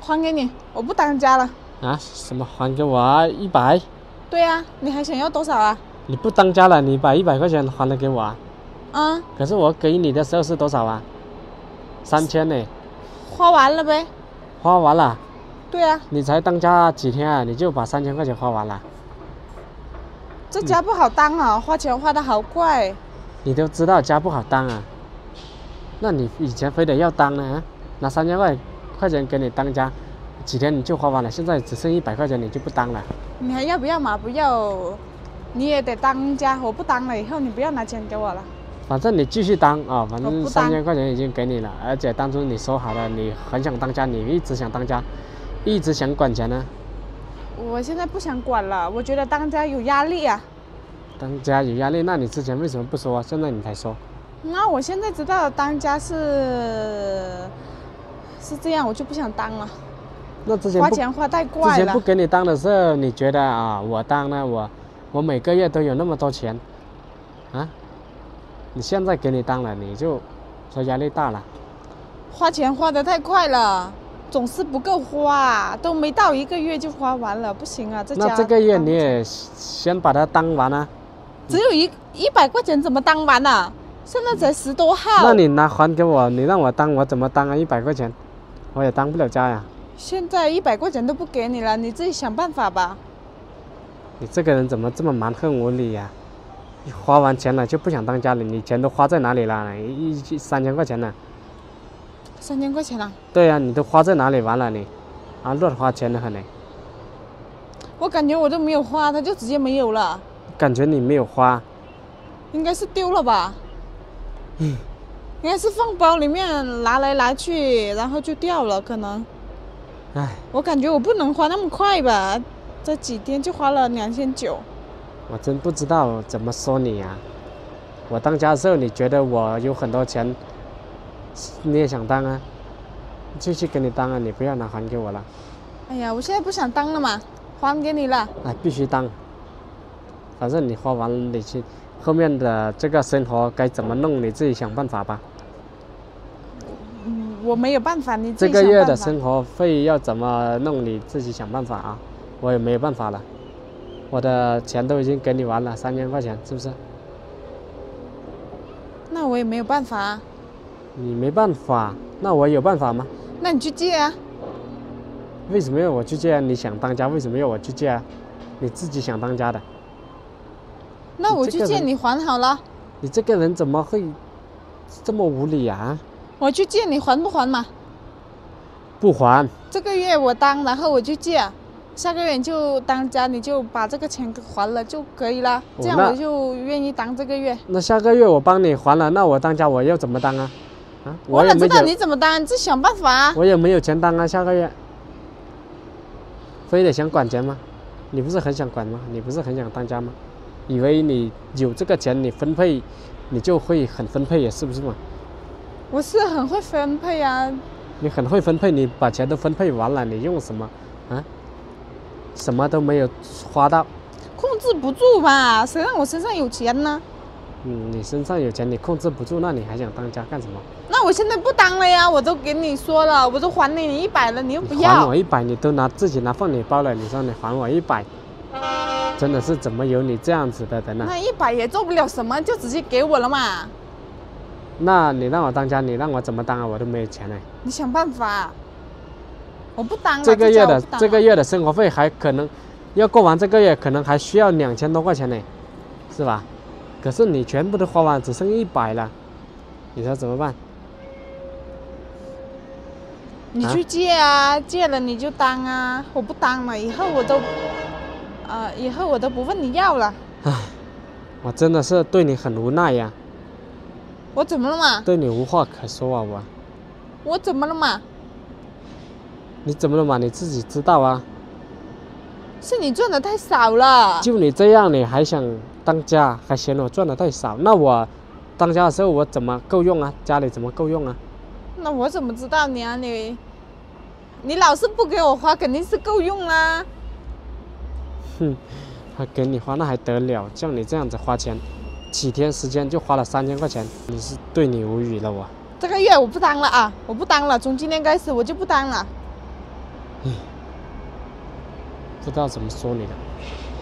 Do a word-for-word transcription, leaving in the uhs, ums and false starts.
还给你，我不当家了。 啊？什么还给我啊？一百？ 对啊，你还想要多少啊？ 你不当家了，你把一百块钱还了给我啊？ 啊、嗯。 可是我给你的时候是多少啊？三千呢。 花完了呗。 花完了。 对啊。 你才当家几天啊？你就把三千块钱花完了？ 这家不好当啊，嗯、花钱花的好快。 你都知道家不好当啊，那你以前非得要当呢？啊、拿三千块块钱给你当家，几天你就花完了，现在只剩一百块钱，你就不当了？ 你还要不要嘛？不要，你也得当家，我不当了，以后你不要拿钱给我了。 反正你继续当啊、哦，反正三千块钱已经给你了，而且当初你说好了，你很想当家，你一直想当家，一直想管钱呢。 我现在不想管了，我觉得当家有压力啊。 当家有压力，那你之前为什么不说？现在你才说。 那我现在知道当家是是这样，我就不想当了。 那之前花钱花太快了。 之前不给你当的时候，你觉得啊，我当呢，我我每个月都有那么多钱，啊？你现在给你当了，你就说压力大了。 花钱花得太快了，总是不够花，都没到一个月就花完了，不行啊！这家那这个月你也先把它当完啊。 只有一一百块钱怎么当完啊？现在才十多号。 那你拿还给我，你让我当，我怎么当啊？一百块钱，我也当不了家呀。 现在一百块钱都不给你了，你自己想办法吧。 你这个人怎么这么蛮横无理呀、啊？花完钱了就不想当家了，你钱都花在哪里了？一一三千块钱呢？ 三千块钱啊？ 对呀、啊，你都花在哪里完了你？啊，乱花钱的很呢。 我感觉我都没有花，它就直接没有了。 感觉你没有花， 应该是丢了吧？嗯，应该是放包里面拿来拿去，然后就掉了，可能。 唉， 我感觉我不能花那么快吧，这几天就花了两千九。 我真不知道怎么说你呀、啊。我当家的时候，你觉得我有很多钱，你也想当啊？就去给你当啊，你不要拿还给我了。 哎呀，我现在不想当了嘛，还给你了。 哎，必须当。反正你花完了，你去后面的这个生活该怎么弄，你自己想办法吧。 嗯，我没有办法，你自己这个月的想办法。 生活费要怎么弄，你自己想办法啊！我也没有办法了，我的钱都已经给你完了，三千块钱，是不是？ 那我也没有办法啊。 你没办法，那我有办法吗？ 那你去借啊。 为什么要我去借啊？你想当家，为什么要我去借啊？你自己想当家的。 那我去借，你还好了。 你这个人怎么会这么无理啊？ 我去借，你还不还嘛？ 不还。 这个月我当，然后我就借，下个月你就当家，你就把这个钱还了就可以了。这样我就愿意当这个月。 那下个月我帮你还了，那我当家我要怎么当啊？啊， 我哪知道你怎么当？你自己想办法啊。 我也没有钱当啊，下个月。非得想管钱吗？你不是很想管吗？你不是很想当家吗？以为你有这个钱，你分配，你就会很分配，也是不是嘛？ 我是很会分配啊。 你很会分配，你把钱都分配完了，你用什么啊？什么都没有花到。 控制不住嘛，谁让我身上有钱呢？ 嗯，你身上有钱，你控制不住，那你还想当家干什么？ 那我现在不当了呀，我都给你说了，我都还你你一百了，你又不要。 还我一百，你都拿自己拿放你包了，你说你还我一百，真的是怎么有你这样子的人呢？ 那一百也做不了什么，就直接给我了嘛。 那你让我当家，你让我怎么当啊？我都没有钱呢。 你想办法，我不当了。 这个月的这, 这个月的生活费还可能要过完这个月，可能还需要两千多块钱呢，是吧？可是你全部都花完，只剩一百了，你说怎么办？ 你去借啊，啊借了你就当啊，我不当了，以后我都，呃，以后我都不问你要了。 唉，我真的是对你很无奈呀。 我怎么了嘛？ 对你无话可说啊，我。 我怎么了嘛？ 你怎么了嘛？你自己知道啊。 是你赚的太少了。 就你这样，你还想当家，还嫌我赚的太少？那我当家的时候，我怎么够用啊？家里怎么够用啊？ 那我怎么知道你啊？你，你老是不给我花，肯定是够用啦。 哼，还给你花那还得了？像你这样子花钱，几天时间就花了三千块钱，你是对你无语了我。 这个月我不当了啊，我不当了，从今天开始我就不当了。 不知道怎么说你了。